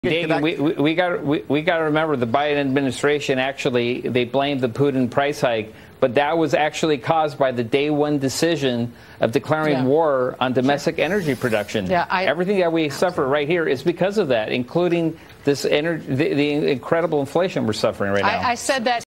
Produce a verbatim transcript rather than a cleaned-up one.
Dagan, we, we, we got we, we got to remember the Biden administration actually they blamed the Putin price hike, but that was actually caused by the day one decision of declaring yeah. war on domestic sure. energy production. Yeah, I, Everything that we suffer right here is because of that, including this ener- the, the incredible inflation we're suffering right now. I, I said that.